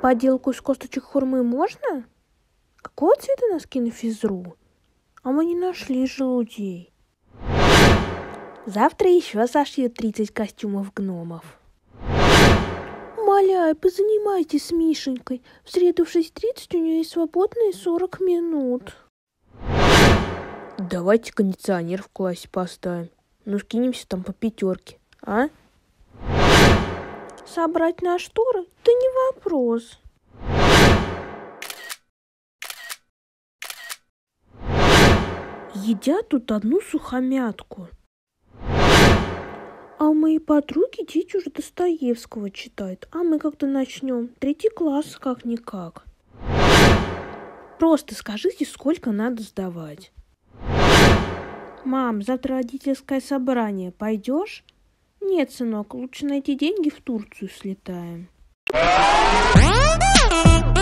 поделку из косточек хурмы можно? Какого цвета носки на физру? А мы не нашли желудей. Завтра еще сошьют 30 костюмов гномов. Умоляю, позанимайтесь с Мишенькой. В среду в 6:30 у нее есть свободные 40 минут. Давайте кондиционер в классе поставим. Ну, скинемся там по 5, а? Собрать на шторы? Да не вопрос. Едят тут одну сухомятку. А у моей подруги дети уже Достоевского читают. А мы когда начнем? 3 класс как-никак. Просто скажите, сколько надо сдавать. Мам, завтра родительское собрание. Пойдешь? Нет, сынок, лучше найти деньги, в Турцию слетаем.